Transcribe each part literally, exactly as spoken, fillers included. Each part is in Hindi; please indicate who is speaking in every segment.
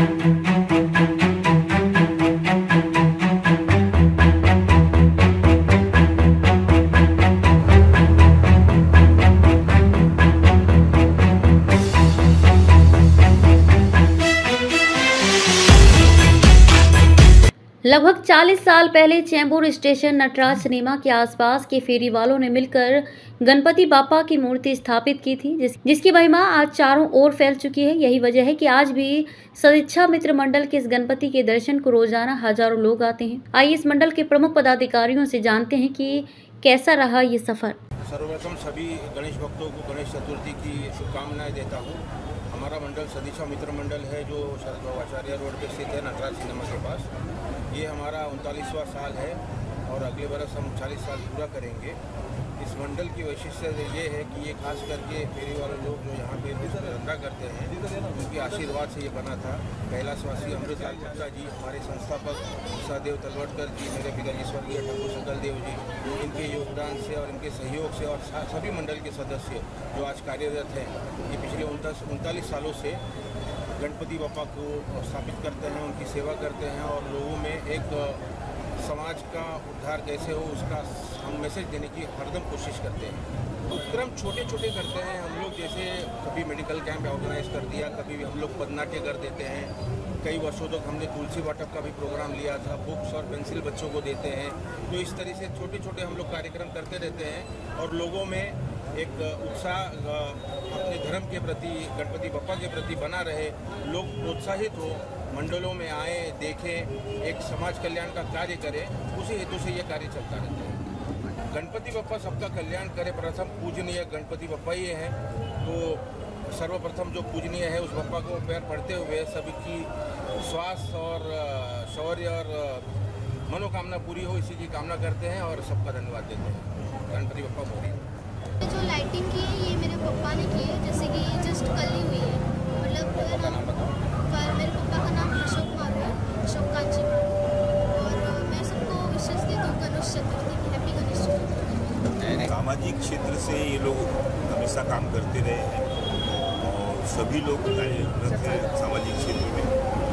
Speaker 1: लगभग चालीस साल पहले चैम्बूर स्टेशन नटराज सिनेमा के आसपास के फेरी वालों ने मिलकर गणपति बापा की मूर्ति स्थापित की थी, जिस, जिसकी महिमा आज चारों ओर फैल चुकी है। यही वजह है कि आज भी सदिच्छा मित्र मंडल के इस गणपति के दर्शन को रोजाना हजारों लोग आते हैं। आइए इस मंडल के प्रमुख पदाधिकारियों से जानते हैं कि कैसा रहा ये सफर।
Speaker 2: सर्वप्रथम सभी गणेश भक्तों को गणेश चतुर्थी की शुभकामनाएं देता हूँ। हमारा मंडल सदिच्छा मित्र मंडल है जो शरद आचार्य रोड पे स्थित है, नटराज सिनेमा के पास। ये हमारा उनतालीसवां साल है और अगले बरस हम चालीस साल पूरा करेंगे। इस मंडल की वैशिष्ट्य ये है कि ये खास करके फेरी वाले लोग जो यहाँ पे धंधा करते हैं उनके आशीर्वाद से ये बना था। कैलाशवासी अमृतलाल गुप्ता जी, हमारे संस्थापक सहदेव तलवटकर जी, मेरे पिताजी स्वर्गीय ठाकुर सकलदेव जी, इनके योगदान से और इनके सहयोग से और सभी मंडल के सदस्य जो आज कार्यरत हैं, ये पिछले उनतालीस सालों से गणपति बापा को स्थापित करते हैं, उनकी सेवा करते हैं और लोगों में एक समाज का उद्धार कैसे हो उसका हम मैसेज देने की हरदम कोशिश करते हैं। उपक्रम छोटे छोटे करते हैं हम लोग, जैसे कभी मेडिकल कैंप ऑर्गेनाइज कर दिया, कभी हम लोग पदनाट्य कर देते हैं। कई वर्षों तक हमने तुलसी वाटप का भी प्रोग्राम लिया था, बुक्स और पेंसिल बच्चों को देते हैं। तो इस तरह से छोटे छोटे हम लोग कार्यक्रम करते रहते हैं और लोगों में एक उत्साह अपने धर्म के प्रति, गणपति बप्पा के प्रति बना रहे, लोग प्रोत्साहित हो, मंडलों में आए, देखें, एक समाज कल्याण का कार्य करें, उसी हेतु से ये कार्य चलता रहता है। गणपति बप्पा सबका कल्याण करे। प्रथम पूजनीय गणपति बप्पा ही है, तो सर्वप्रथम जो पूजनीय है उस बप्पा को पैर पड़ते हुए सभी की स्वास्थ्य और शौर्य और मनोकामना पूरी हो, इसी की कामना करते हैं और सबका धन्यवाद देते हैं। गणपति बप्पा बोलिए।
Speaker 3: जो लाइटिंग की है ये मेरे पापा ने की है, जैसे कि ये जस्ट कल ही हुई है। मतलब
Speaker 2: पापा का नाम बताओ।
Speaker 3: मेरे पापा का नाम अशोक मारू है, अशोक कांची मारू। और मैं सबको विशेष देता हूँ गणेश चतुर्थी की, हैप्पी गणेश चतुर्थी।
Speaker 4: सामाजिक क्षेत्र से ये लोग हमेशा काम करते रहे हैं और सभी लोग कार्यरत हैं सामाजिक क्षेत्र में।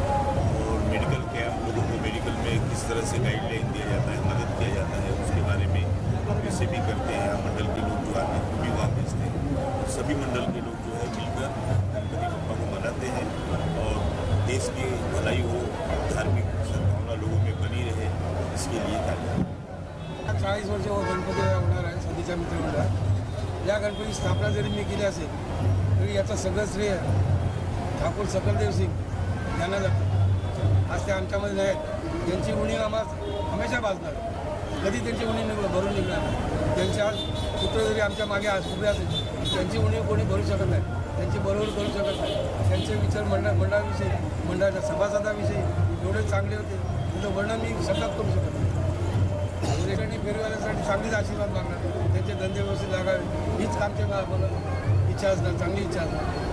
Speaker 4: और मेडिकल कैंप, लोगों को मेडिकल में किस तरह से गाइडलाइन दिया जाता है, मदद किया जाता है, उसके बारे में वैसे भी करते हैं। मंडल के लोग जो आते हैं भी वहाँ भेजते हैं और सभी मंडल के लोग जो है मिलकर गणपति बप्पा को मनाते हैं और देश की भलाई हो, धार्मिक सद्भावना लोगों में बनी रहे, इसके लिए कार्य।
Speaker 5: चाळीस वर्ष व गणपती होणार आहे सदिच्छा मित्र मंडळ। या गणपती स्थापना जरी मी केली असेल तरी याचं सगळं श्रेय ठाकूर सकलदेव सिंग यांना जातं। आज ते आमच्यामध्ये नाहीत, त्यांची उणीव आम्हाला हमेशा भासणार, कधी त्यांची उणीव निघ भरून निघणार नाही। त्यांचे आज पुत्र जरी आमच्या मागे आज उभे असेल त्यांची उणीव कोणी भरू शकत नाही, त्यांची बरोबर करू शकत नाही। त्यांचे विचार मंडळ मंडळाविषयी, मंडळाच्या सभासदाविषयी एवढे चांगले होते, त्याचं वर्णन मी शब्दात करू शकत नाही। त्यासाठी फेरीवाल्यासाठी चांगलीच आशीर्वाद मागणार, त्यांचे धंदे व्यवस्थित लागावे हीच आमच्या मला इच्छा असणार, चांगली इच्छा असणार।